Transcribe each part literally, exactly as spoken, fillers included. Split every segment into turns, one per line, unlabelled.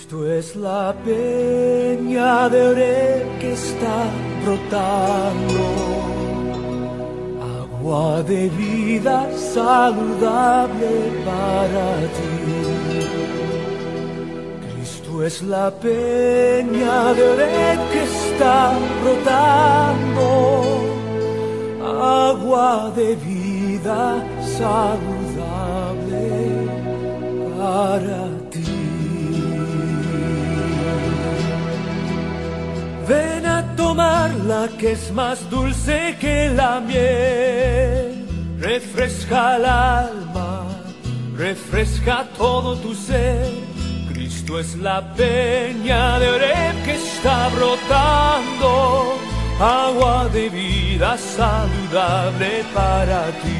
Cristo es la peña de Oreb que está brotando, agua de vida saludable para ti. Cristo es la peña de Oreb que está brotando, agua de vida saludable para ti. Ven a tomarla que es más dulce que la miel, refresca el alma, refresca todo tu ser. Cristo es la peña de Oreb que está brotando, agua de vida saludable para ti.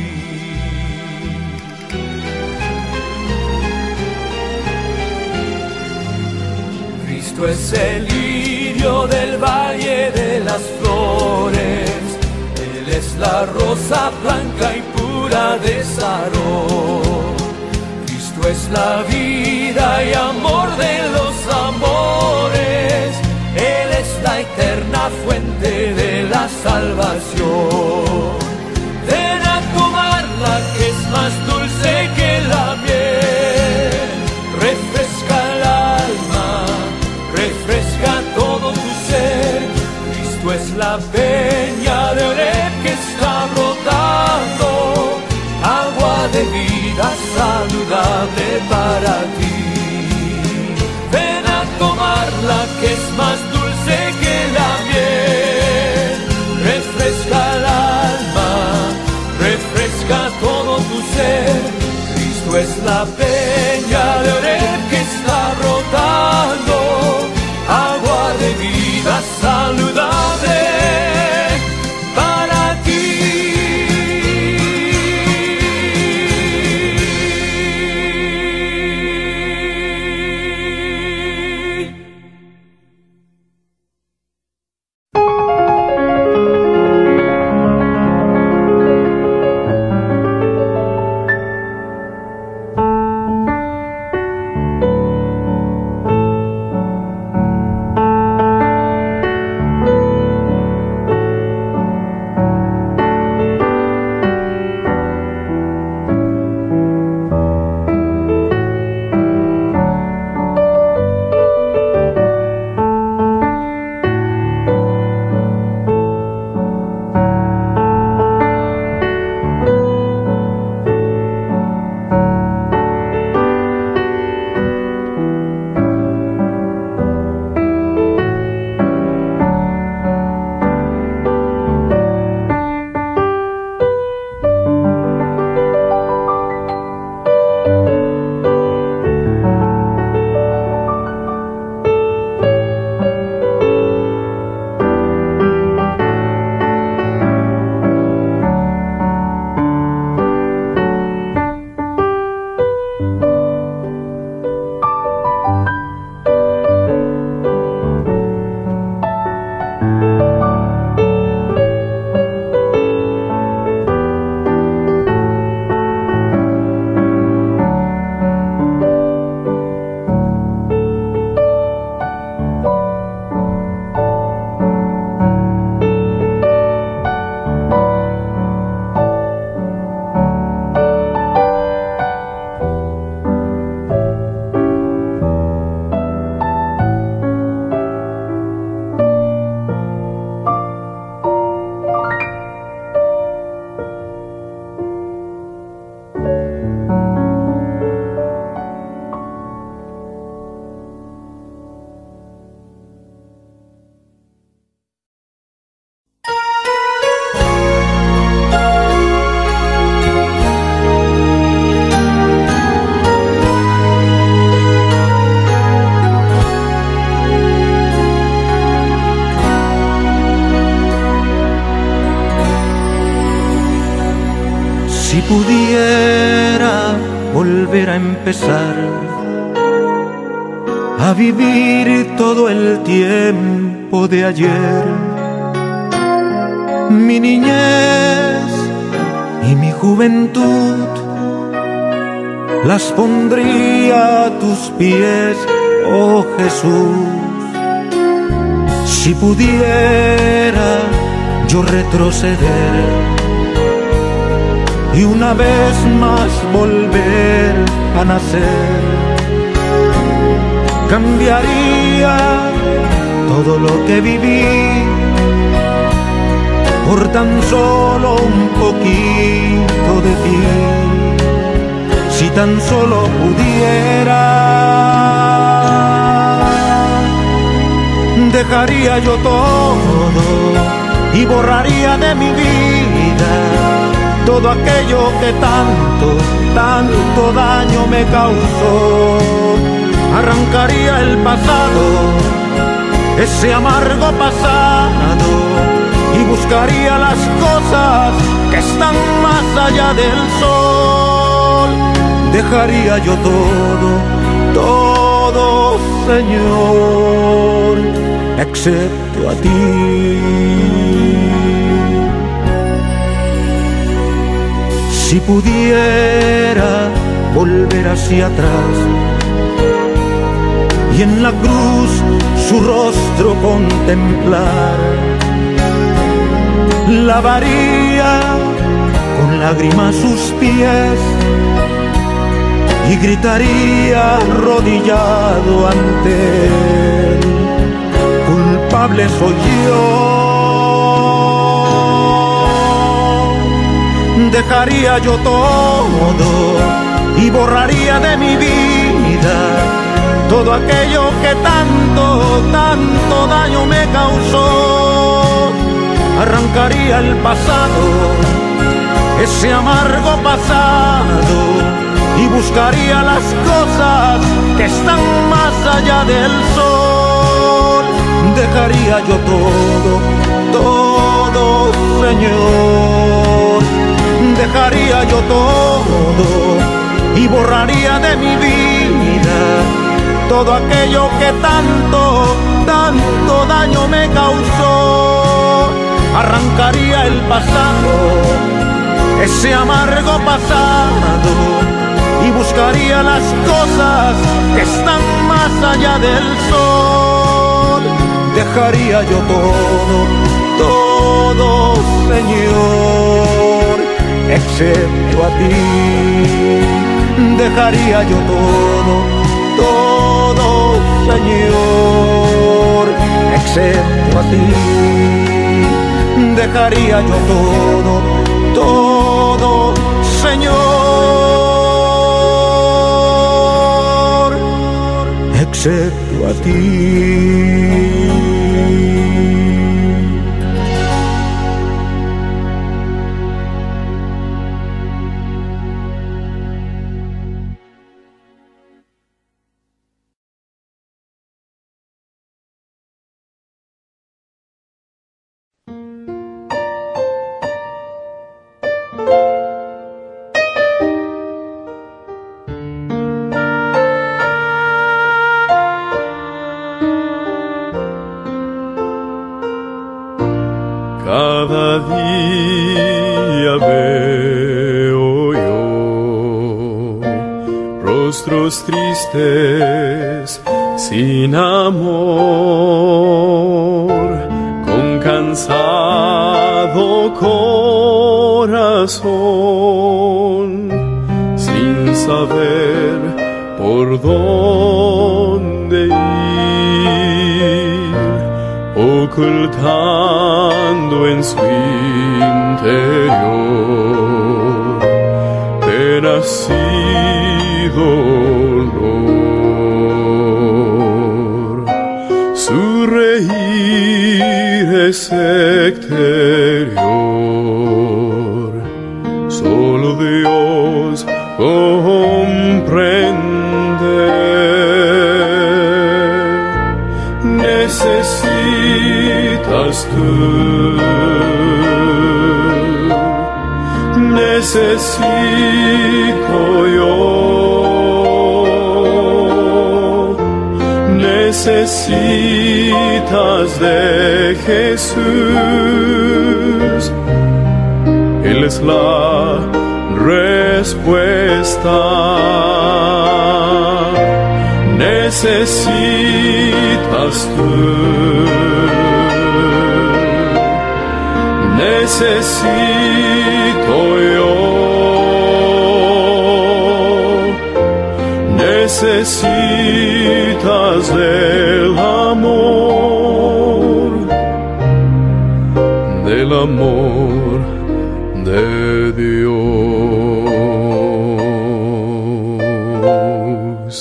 Cristo es el lirio del valle de las flores, Él es la rosa blanca y pura de Sarón. Cristo es la vida y amor de los amores, Él es la eterna fuente de la salvación. Ven a tomarla que es más dulce que la miel, refresca el alma, refresca todo tu ser. Cristo es la peña de Oreb que está brotando, agua de vida saludable para ti. Ven a tomarla que es más dulce que la miel, refresca el alma, refresca todo tu ser. Cristo es la peña de Oreb que está brotando, agua de vida saludable para ti.
Si pudiera volver a empezar a vivir todo el tiempo de ayer, mi niñez y mi juventud, las pondría a tus pies oh Jesús, si pudiera yo retroceder y una vez más volver a nacer, cambiaría todo lo que viví por tan solo un poquito de ti. Si tan solo pudiera, dejaría yo todo y borraría de mi vida todo aquello que tanto, tanto daño me causó. Arrancaría el pasado, ese amargo pasado, y buscaría las cosas que están más allá del sol. Dejaría yo todo, todo, Señor, excepto a ti. Si pudiera volver hacia atrás y en la cruz su rostro contemplar, lavaría con lágrimas sus pies y gritaría arrodillado ante él: culpable soy yo. Dejaría yo todo y borraría de mi vida todo aquello que tanto, tanto daño me causó. Arrancaría el pasado, ese amargo pasado, y buscaría las cosas que están más allá del sol. Dejaría yo todo, todo, Señor, dejaría yo todo y borraría de mi vida todo aquello que tanto, tanto daño me causó. Arrancaría el pasado, ese amargo pasado, y buscaría las cosas que están más allá del sol. Dejaría yo todo, todo, Señor, excepto a ti. Dejaría yo todo, todo, Señor, excepto a ti. Dejaría yo todo, todo, Señor, excepto a ti.
Cada día veo yo rostros tristes sin amor, con cansado corazón, sin saber por dónde ir, ocultando en su interior penas y dolor. Su reír es exterior, solo Dios comprende. Necesitas tú, necesito yo, necesitas de Jesús. Él es la respuesta. necesitas tú, necesito yo, necesitas del amor, del amor de Dios.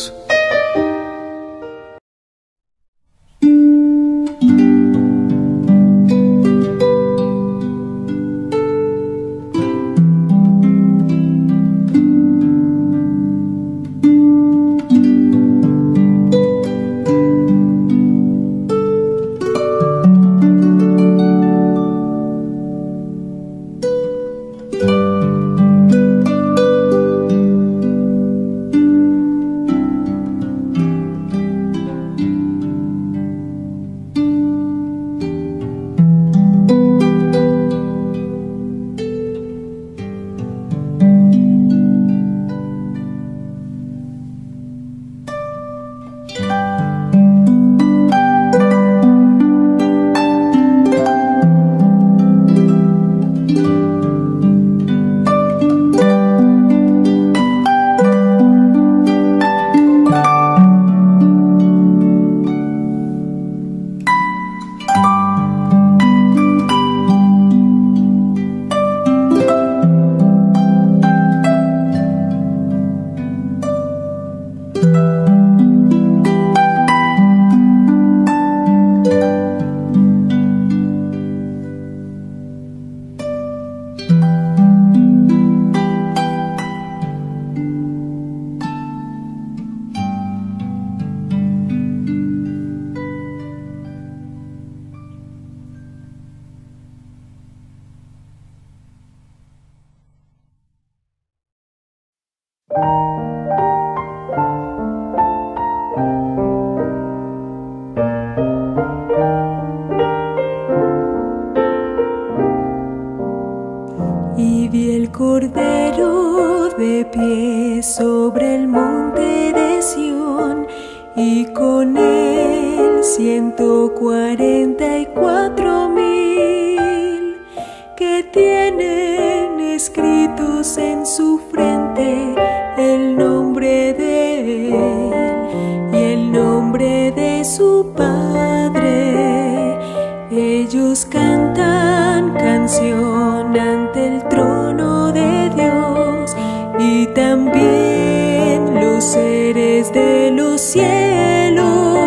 Y vi el Cordero de pie sobre el monte de Sión, y con él ciento cuarenta y cuatro mil que tienen escritos en su frente el nombre de él y el nombre de su Padre. Ellos cantan canción ante el trono de Dios, y también los seres de los cielos,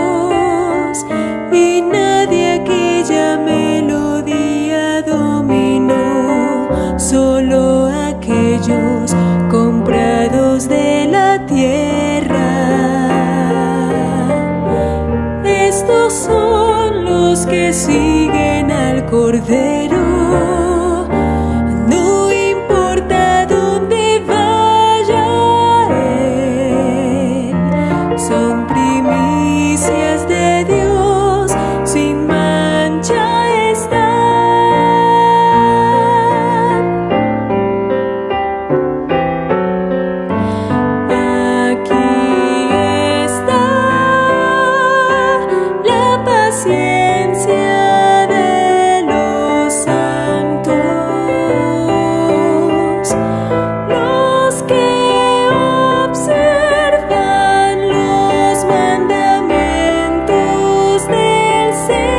y nadie aquella melodía dominó, solo aquellos comprados de la tierra. Estos son los que siguen al Cordero. No importa dónde vaya él, son primicias de Dios, sin mancha están. Aquí está la paciencia de los santos, los que observan los mandamientos del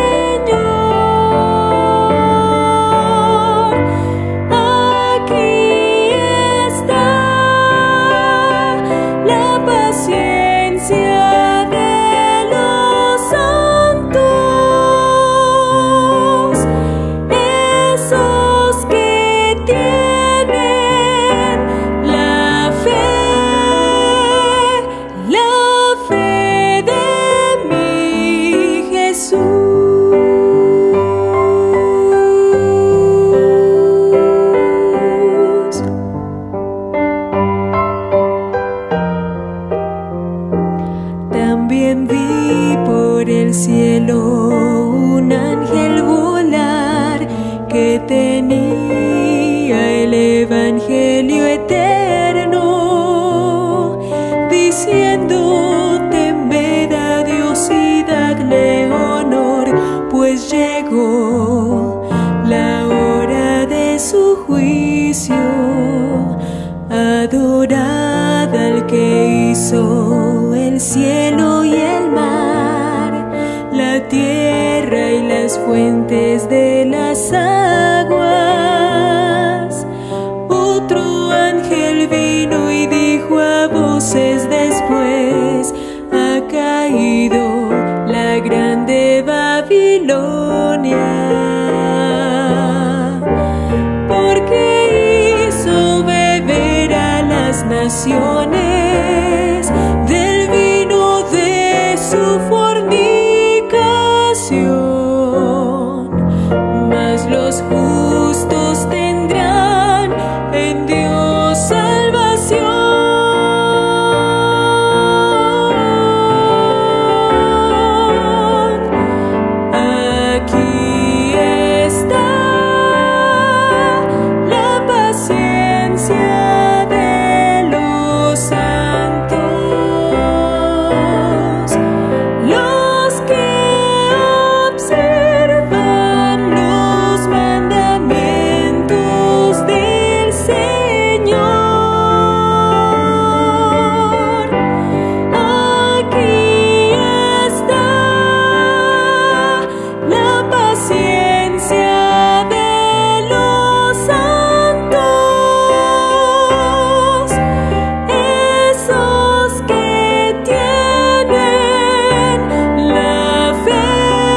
Señor. Aquí está la paciencia de los santos, esos que tienen la fe, la fe de mi Jesús. También vi por el cielo un ángel volar que tenía el evangelio eterno, diciendo: temed la tierra y las fuentes de las aguas. Otro ángel vino y dijo a voces después: ha caído la grande Babilonia, porque hizo beber a las naciones del vino de su fornicación. Mas los justos tendrán en Dios salvación. Aquí está la paciencia de los santos, los que observan los mandamientos del Señor. Aquí está la paciencia de los santos, esos que tienen la fe,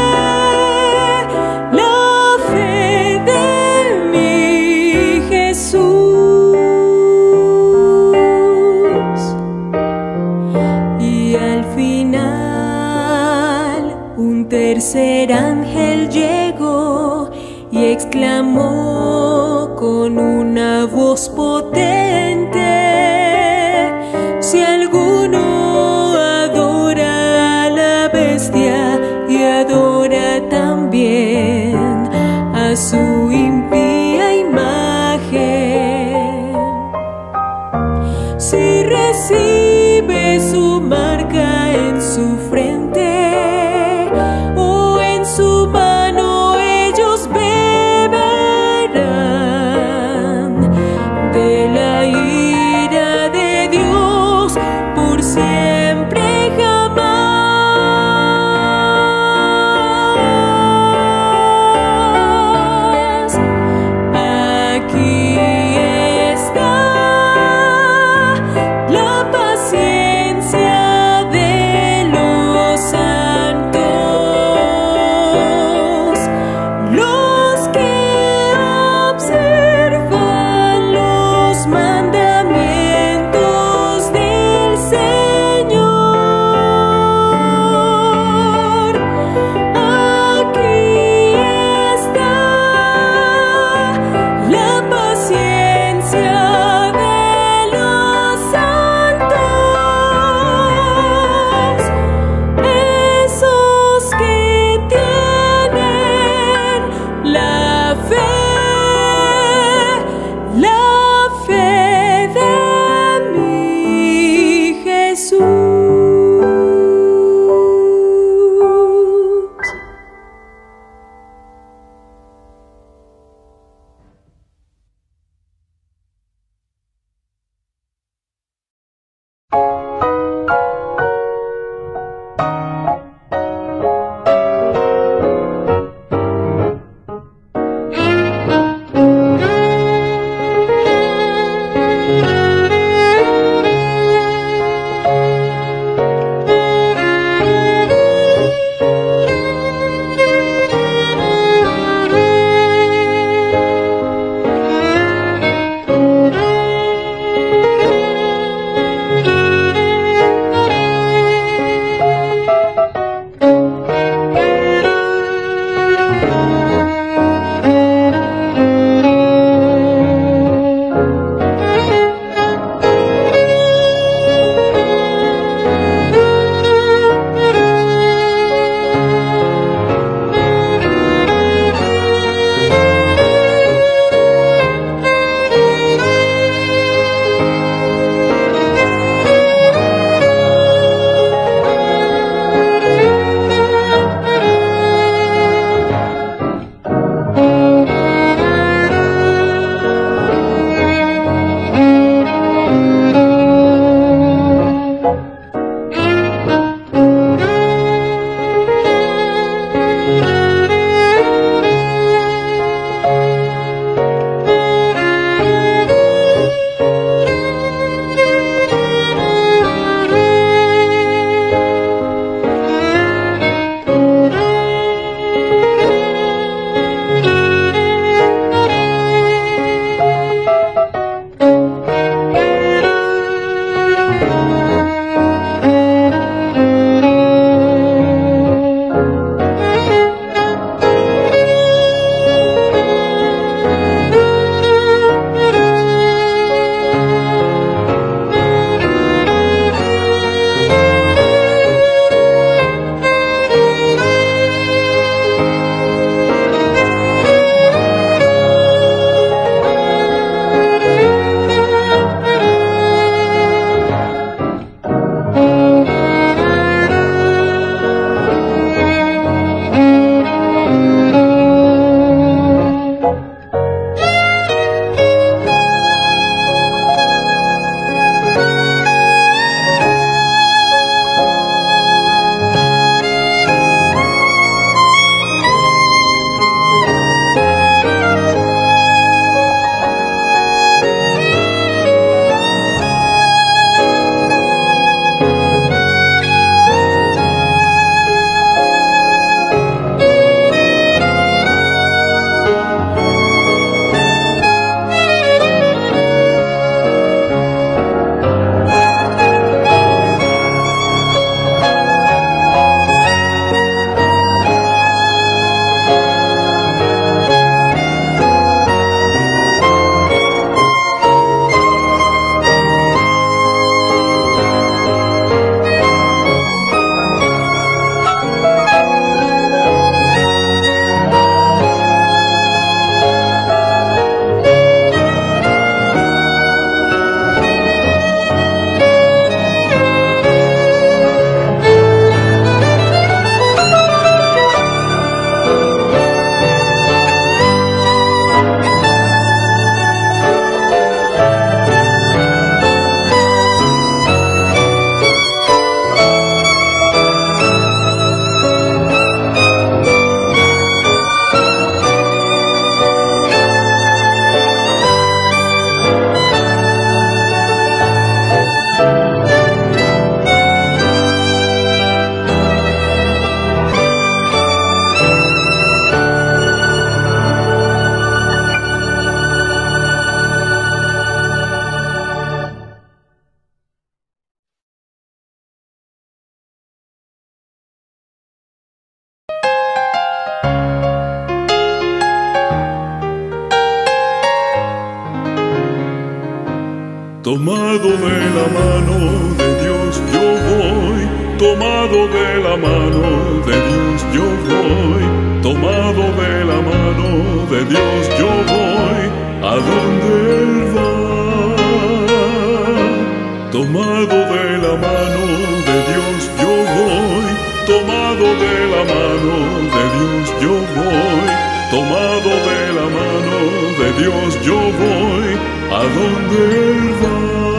la fe de mi Jesús. Y al final un tercer ángel llegó y exclamó con una voz potente: si alguno adora a la bestia y adora también a su impía imagen, si recibe su marca en su frente o en su mano, ellos beberán de la ira de Dios por siempre jamás.
tomado de la mano de Dios yo voy, tomado de la mano de Dios yo voy, tomado de la mano de Dios yo voy, a donde Él va. Tomado de la mano de Dios yo voy, tomado de la mano de Dios yo voy, tomado de la mano de Dios yo voy, a donde Él va.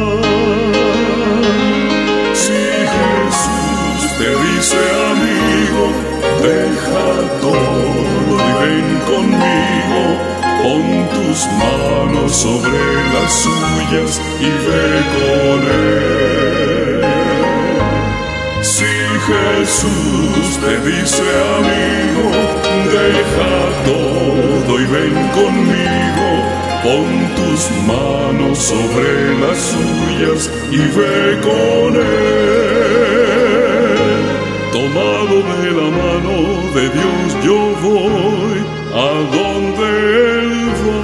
Si Jesús te dice amigo, deja todo y ven conmigo, pon tus manos sobre las suyas y ve con Él. Si Jesús te dice amigo, deja todo y ven conmigo, pon tus manos sobre las suyas y ve con Él. Tomado de la mano de Dios yo voy, a donde Él va.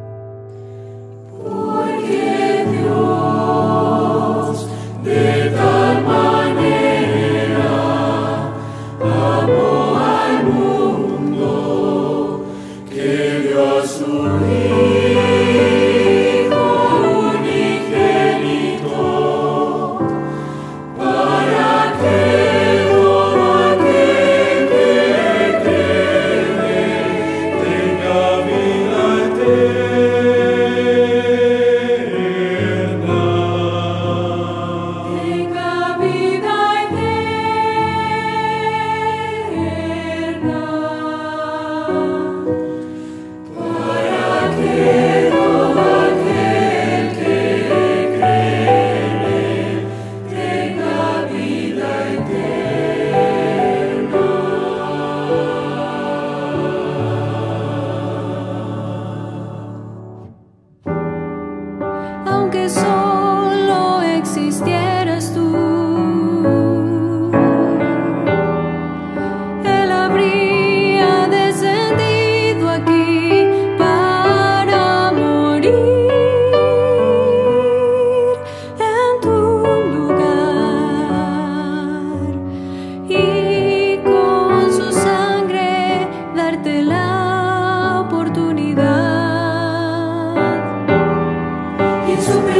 De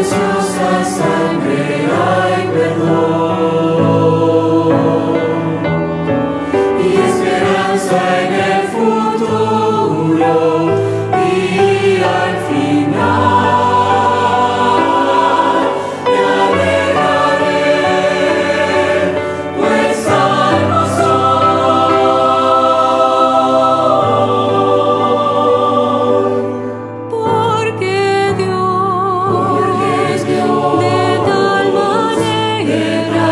preciosa sangre hay perdón y esperanza en el futuro y al final me alegraré, pues salvo soy.
Porque Dios,
Porque Dios
de tal manera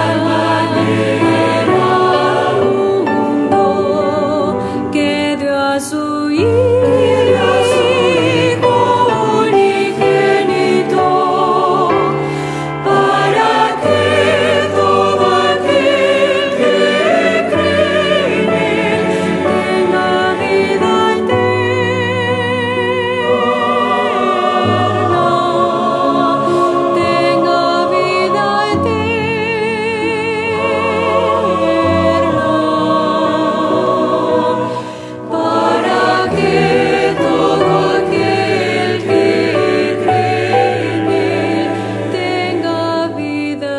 al mundo que dio a su Hijo unigénito, para que todo aquel que cree en Él tenga vida eterna, tenga vida eterna, para que todo aquel que cree en Él tenga vida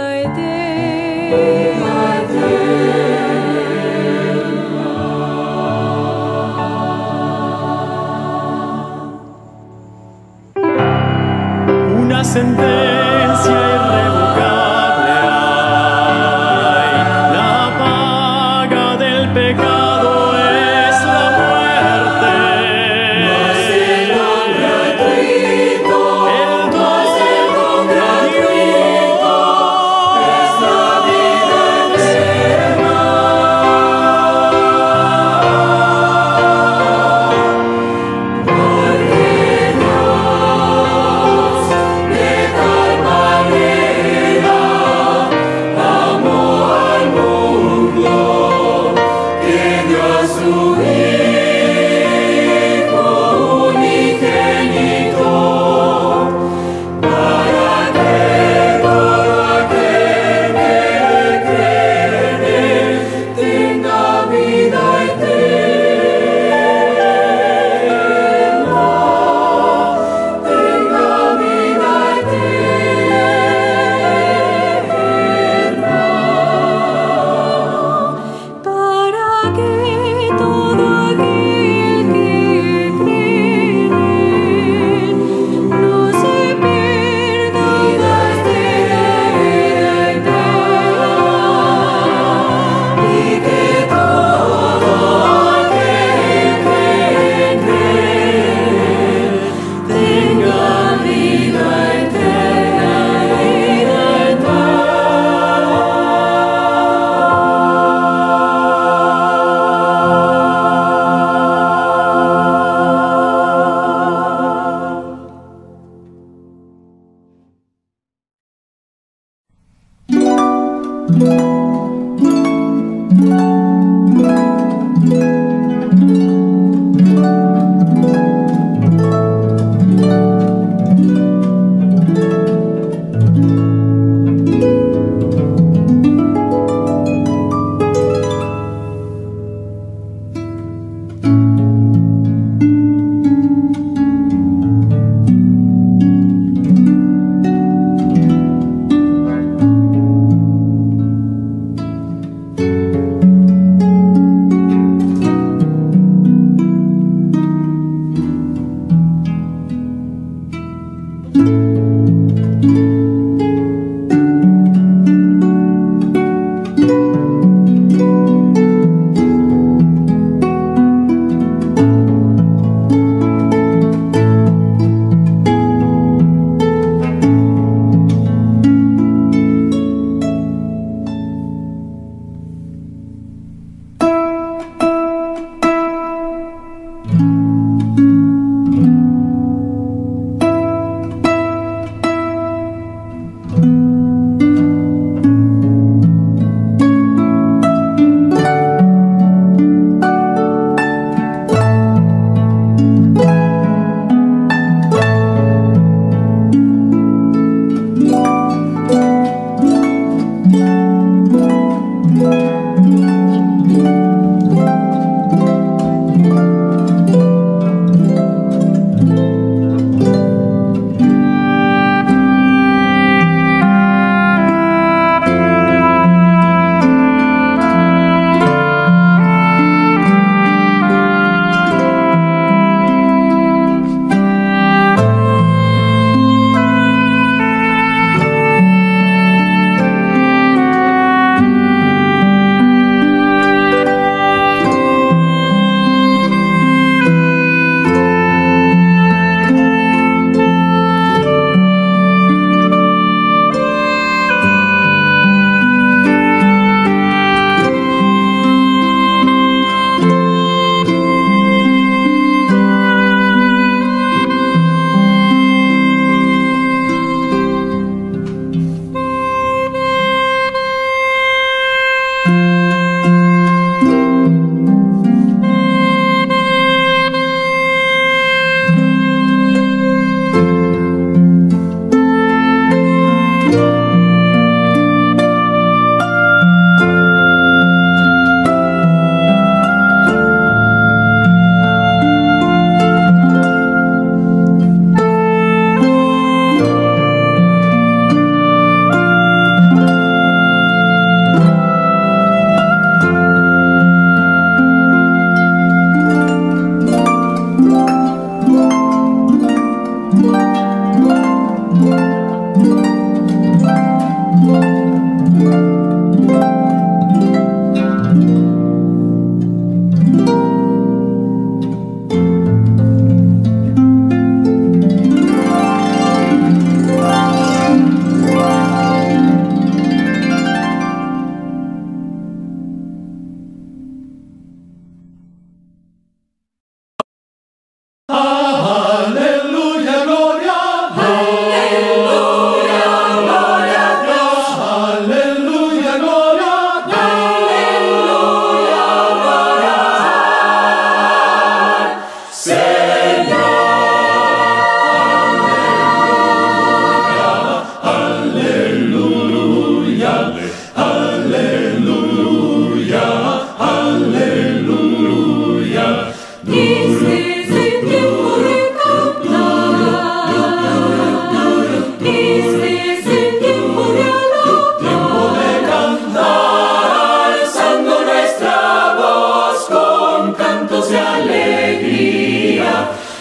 eterna.
Una sentencia irrevocable hay. La paga del pecado es la muerte.
el don gratuito,
El
mas el don gratuito es la vida eterna. Porque Dios de tal manera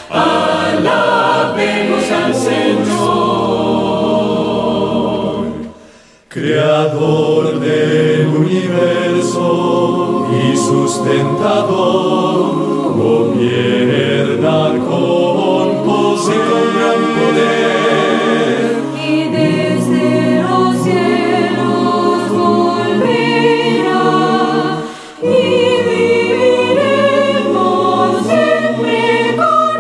alabemos al Señor. Creador del universo y sustentador, gobierna con poder, con gran poder,
y desde los cielos volverá, y viviremos siempre con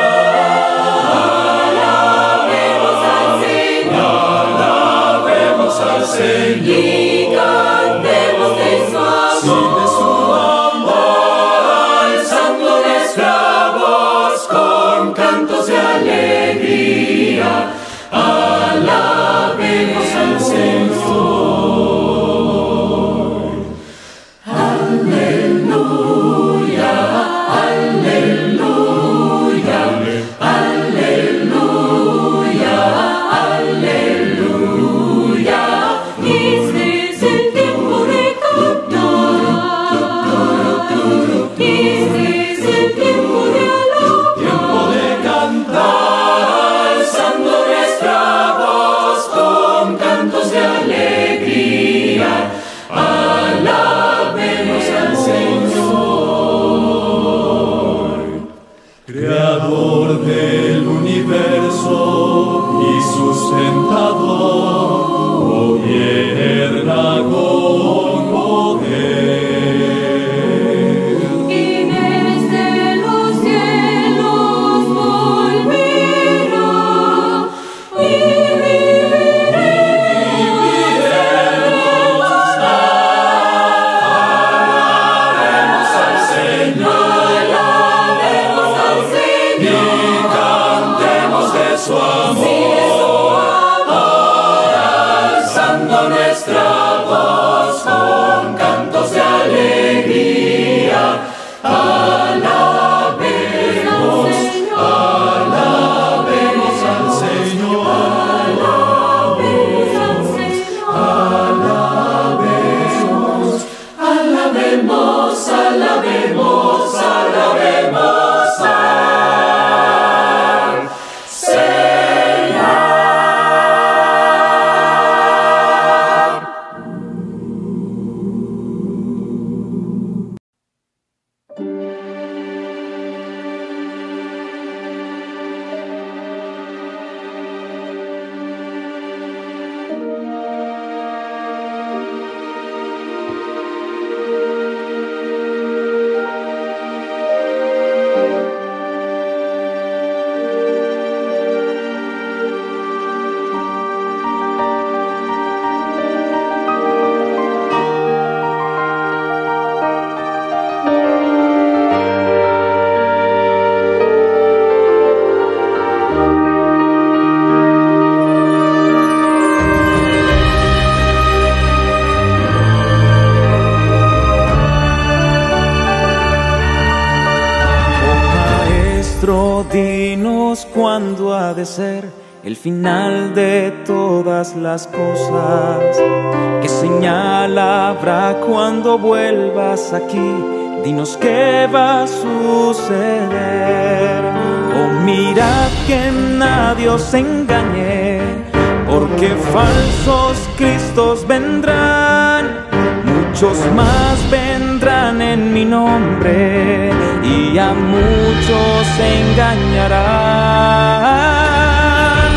Él. Alabemos al Señor,
alabemos al Señor,
y cantemos de su amor.
Sí, de su amor, alzando nuestra voz con cantos de alegría. Alabemos al Señor. Aleluya, aleluya, aleluya, aleluya.
Este es el tiempo de cantar, este es el tiempo de
Tiempo
alabar.
de cantar, alzando nuestra voz con cantos de alegría. Alabemos al Señor. Creador del universo y sustentador, gobierna con poder.
Y desde los cielos volverá, y viviremos.
Alabemos al Señor,
Alabemos al
y
Señor.
cantemos de su amor, alzando nuestra voz con cantos de alegría. Alabemos, alabemos al Señor,
Alabemos al Señor.
alabemos, alabemos, alabemos, alabemos al Señor.
Dinos cuándo ha de ser el final de todas las cosas. ¿Qué señal habrá cuando vuelvas aquí? Dinos qué va a suceder. Oh, mirad que nadie os engañe, porque falsos cristos vendrán. Muchos más vendrán en mi nombre y a muchos engañarán.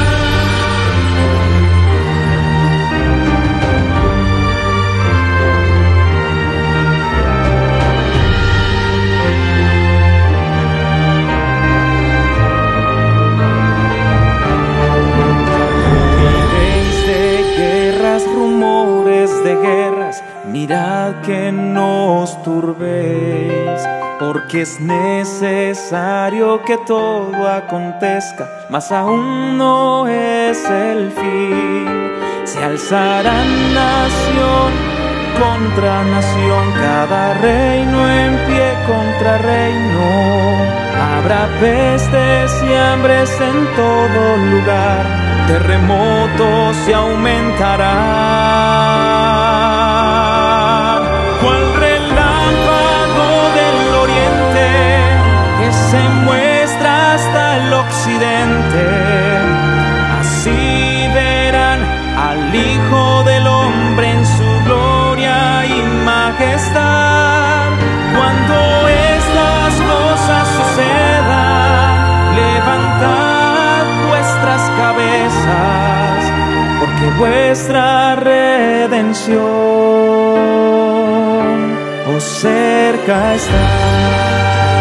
Oiréis de guerras, rumores de guerras. Mirad que no os turbéis, porque es necesario que todo acontezca, mas aún no es el fin. Se alzarán nación contra nación, cada reino en pie contra reino. Habrá pestes y hambres en todo lugar, terremotos se aumentarán. Cual relámpago del oriente que se muestra hasta occidente. Así verán al Hijo del Hombre en su gloria y majestad. Cuando estas cosas sucedan, levantad vuestras cabezas, porque vuestra redención os cerca está.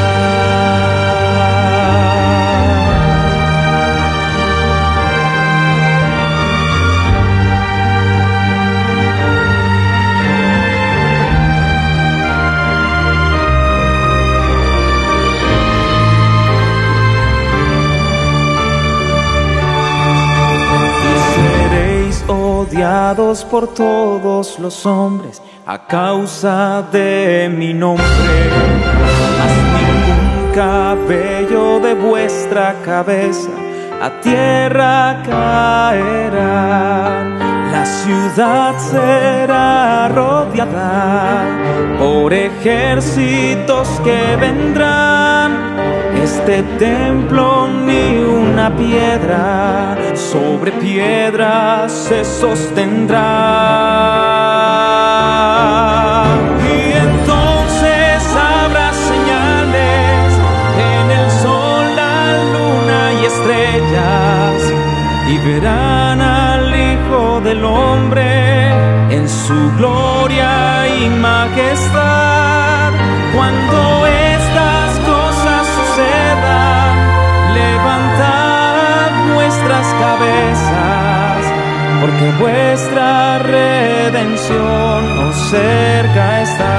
Odiados por todos los hombres a causa de mi nombre, mas ningún cabello de vuestra cabeza a tierra caerá. La ciudad será rodeada por ejércitos que vendrán. Este templo ni una piedra sobre piedra se sostendrá. Y entonces habrá señales en el sol, la luna y estrellas, y verán al Hijo del Hombre en su gloria y majestad. Cuando estas cosas sucedan, levantad vuestras cabezas, porque vuestra redención os cerca está.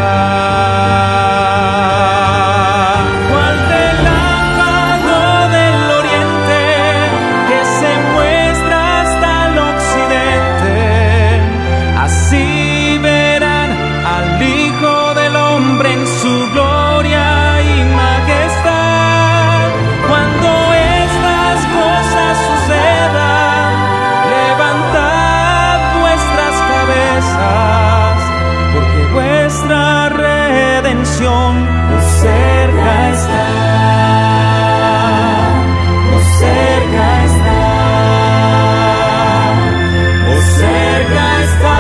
Cual relámpago del oriente que se muestra hasta el occidente, así verán al Hijo del Hombre en su gloria y majestad. Cuando estas cosas sucedan, levantad vuestras cabezas, porque vuestra redención os cerca está, os cerca está, os cerca está.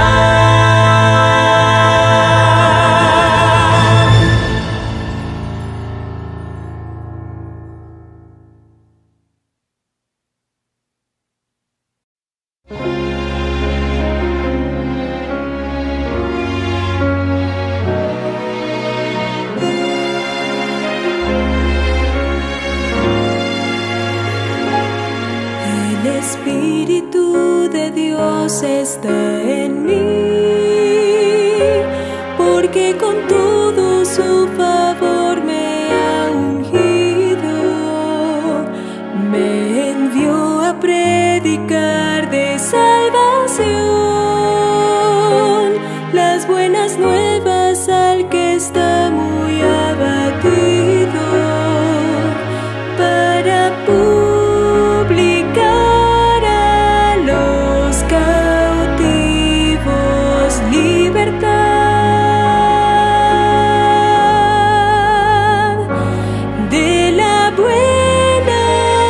El Espíritu de Dios está en mí, porque con todo su favor me ha ungido. Me envió a predicar de salvación, las buenas nuevas al que está muy abatido, para publicar a los cautivos libertad, de la buena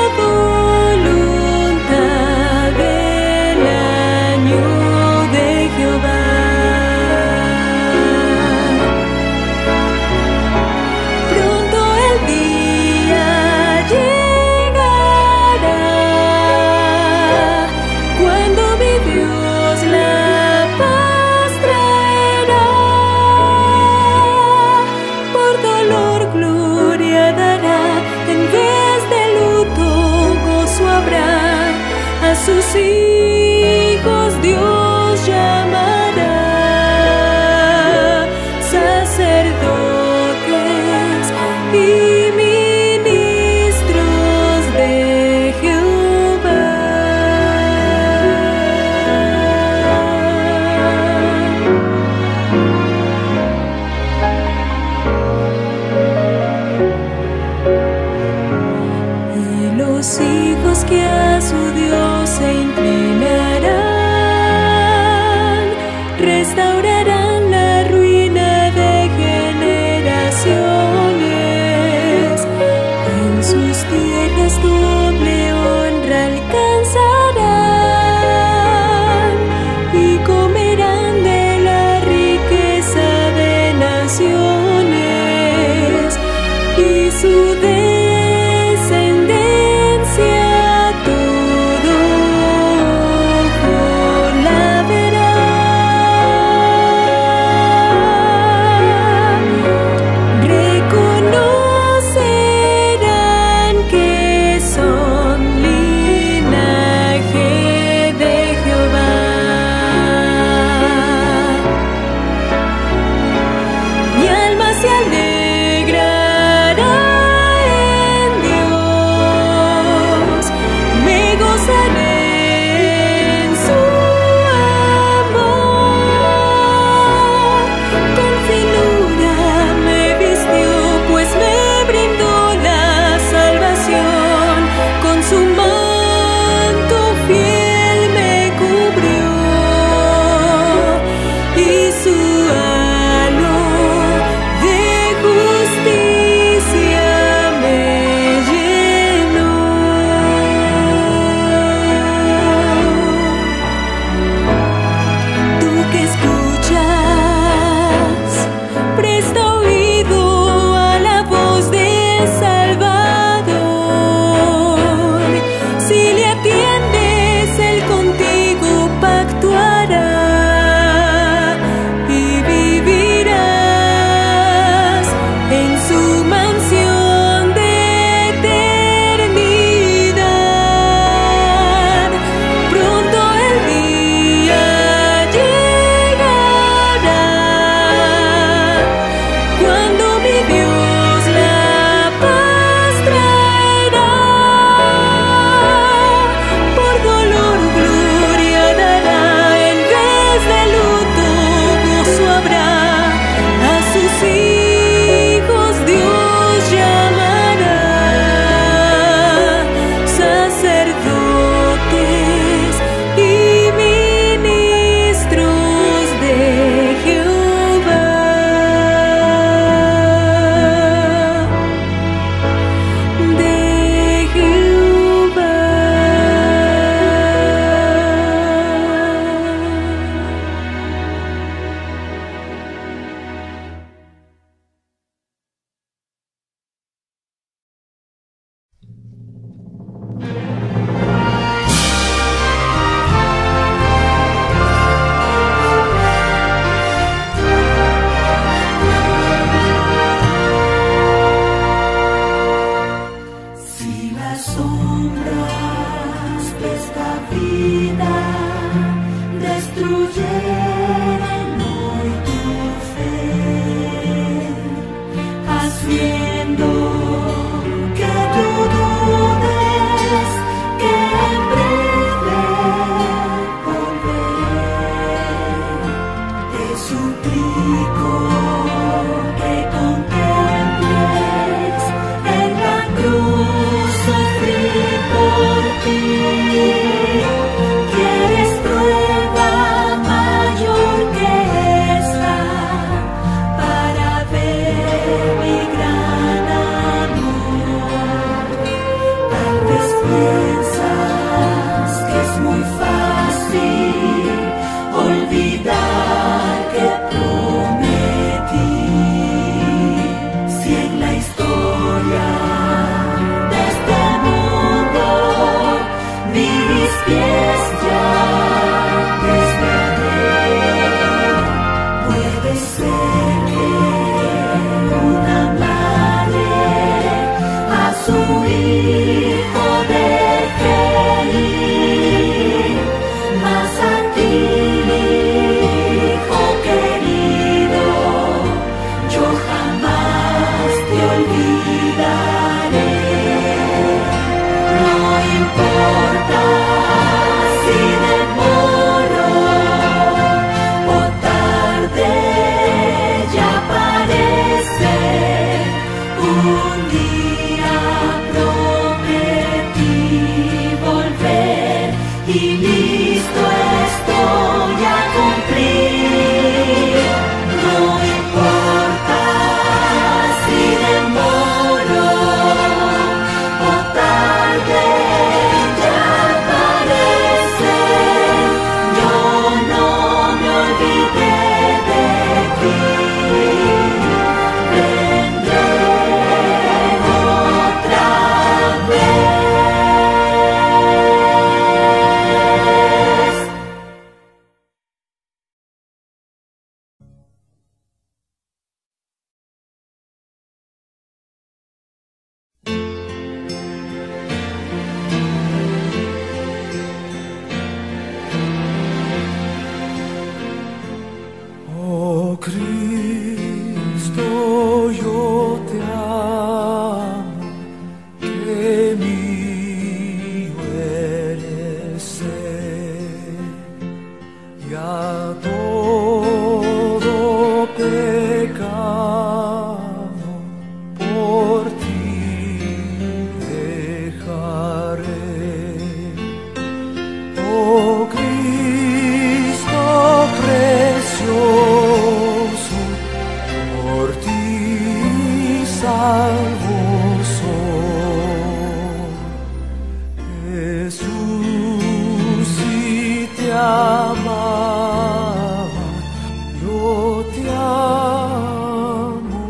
voluntad del año de Jehová. Pronto el día llegará cuando mi Dios la paz traerá. Por dolor gloria dará, en vez de luto gozo habrá. A sus hijos Dios llamará sacerdotes y ministros de Jehová. Y los hijos que a su Dios se inclinarán, restaurarán la ruina de generaciones. En sus tierras doble
las sombras de esta vida destruyeron hoy tu fe, haciendo que tú dudes que en breve volveré. Te suplico que contemples en la cruz sufrir por ti. ¿Quieres prueba mayor que esta para ver mi gran amor? Tal vez piensas que es muy fácil olvidar que prometí. Si en la historia de este mundo mis pies ya desgarré, puede ser que una madre a su hijo deje ir, mas a ti, hijo querido, yo jamás te olvidaré. No importa si demoro o tarde, ya parece un día prometí volver y listo estoy a cumplir. No importa si demoro o tarde, ya parece, yo no me olvidé de ti. Vendré otra vez.
Oh Cristo, yo te amo, que mío eres ser, y a todo pecado por ti dejaré. Oh Cristo precioso, por ti salvo soy. Jesús, si te amaba, yo te amo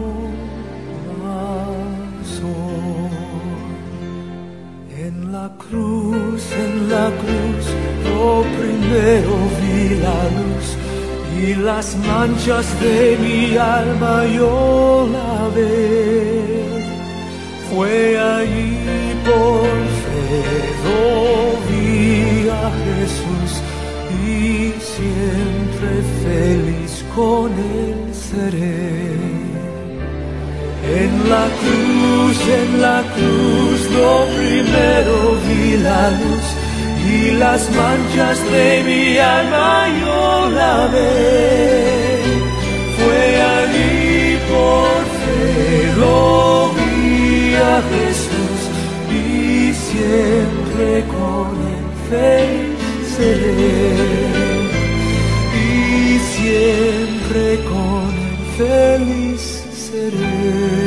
más hoy. En la cruz, en la cruz, yo primero vi la luz y las manchas de mi alma yo lavé. Fue allí por fe, lo vi a Jesús y siempre feliz con él seré. En la cruz, en la cruz, lo primero vi la luz y las manchas de mi alma yo lavé. Fue allí por fe, lo vi a Jesús y siempre con él feliz seré. Y siempre con él feliz seré.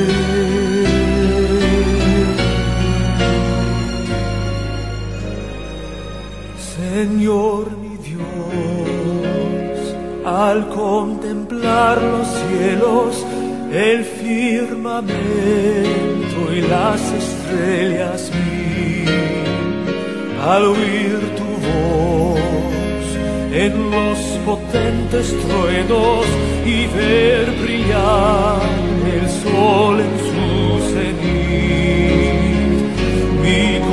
Señor mi Dios, al contemplar los cielos, el firmamento y las estrellas vi, al oír tu voz en los potentes truenos y ver brillar el sol en su cenit, mi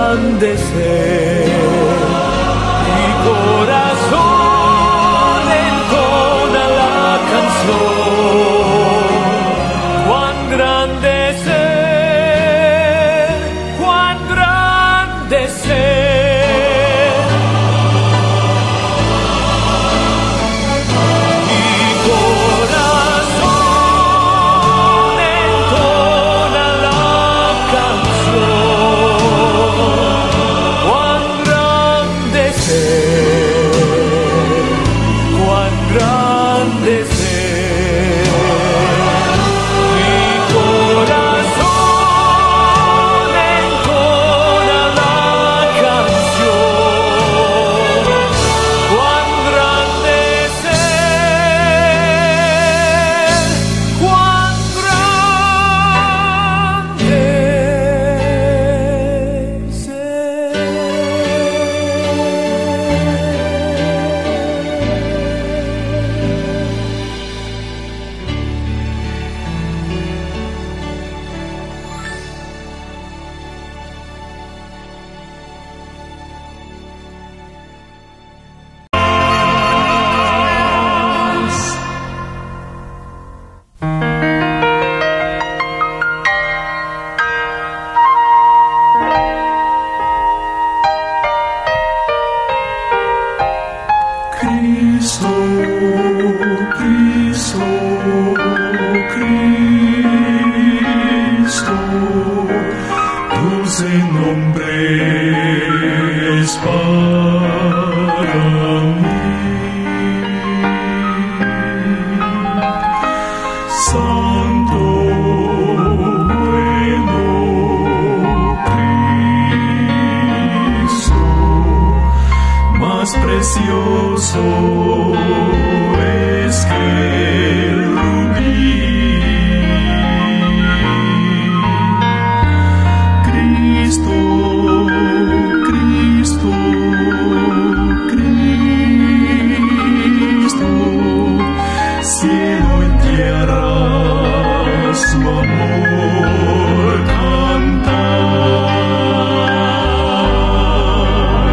engrandecer. Mi corazón entona la canción. Cuán grande es Él, cuán grande es Él. Mi corazón entona la canción. Cuán grande es Él, cuán grande es Él. Mi corazón entona la canción. Cuán grande es Él, cuán grande es
Cristo, Cristo, Cristo, dulce nombre es para mí. Santo, bueno, Cristo, más precioso es que el rubí. Cristo, Cristo, Cristo, cielo y tierra su amor cantar.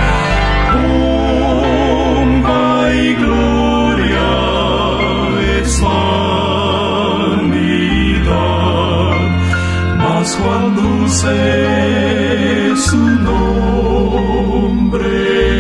Pompa y gloria es vanidad, mas cuán dulce su nombre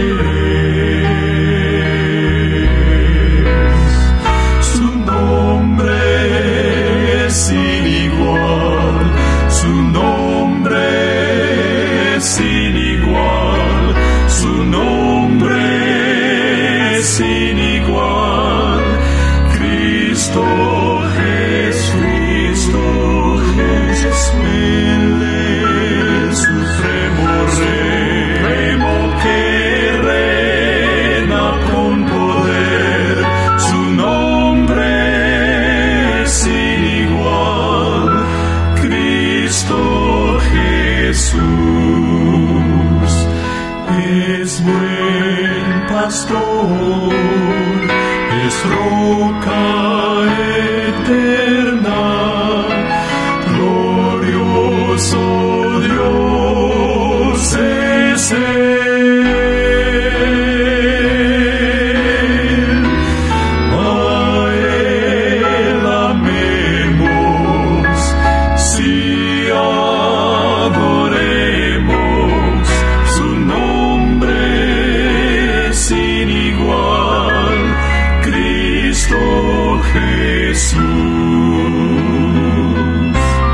es. Su nombre es sin igual, su nombre es sin igual, su nombre es sin igual. Cristo Jesucristo, Jesús, Él es supremo Rey, que reina con poder. Su nombre es sin igual. Cristo Jesús es buen pastor, es roca eterna, glorioso Dios es Él. A Él amemos, si adoremos, su nombre es sin igual. Cristo Jesús.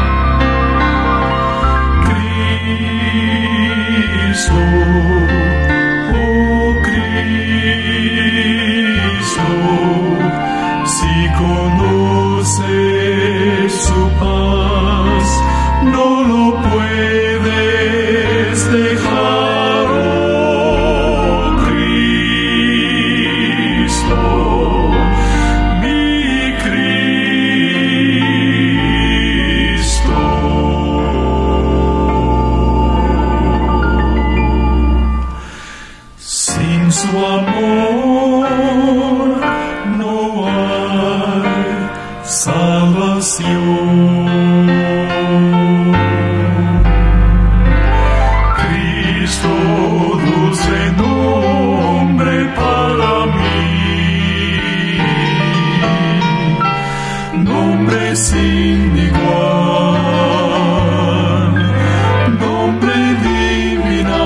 Cristo, oh Cristo, si conoces su paz, no lo puedes dejar, oh Cristo, mi Cristo. Sin su amor no hay salvación. sin igual, nombre divino.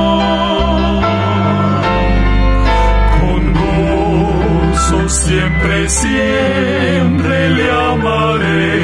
Con gozo siempre, siempre le amaré.